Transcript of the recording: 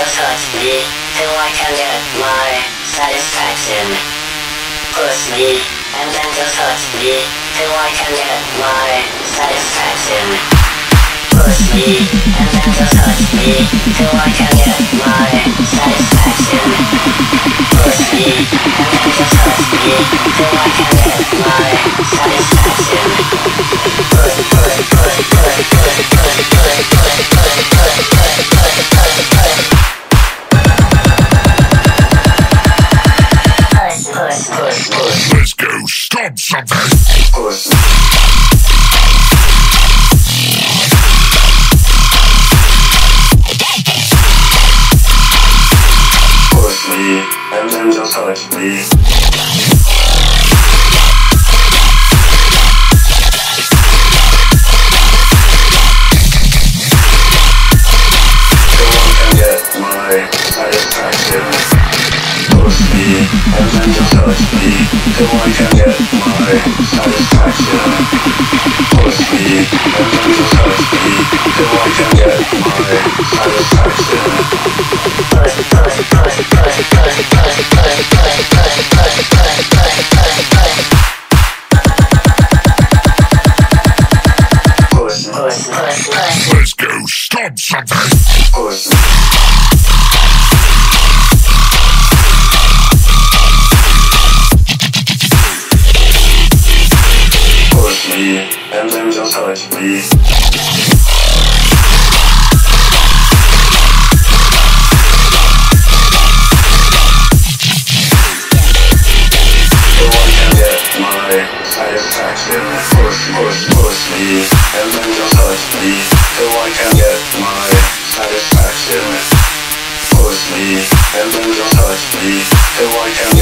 just touch me till I can get my satisfaction. Push me and then just touch me till I can get my satisfaction. Push me and then just touch me till I can get my satisfaction. Push me and then just touch me till I can get my satisfaction. Push, push, push, push, push, push, push, push, push, push, push, push, push, push. Push, push, push. Let's go, stop something! Push. Push me, and then just touch me. So I can get my satisfaction. Push me, and then just touch me, till I can get my satisfaction. Push me, and then just touch me, till I can get my satisfaction. Push, push, push, push, push, push, push, push, push, push, push, push, push, push. Push, push, push, push. Let's go, stop something! Push. Push me, and then just touch me. So I can get my satisfaction. Push, push, push me, and then just touch me. So I can get my satisfaction. Push me, and then just touch me. So I can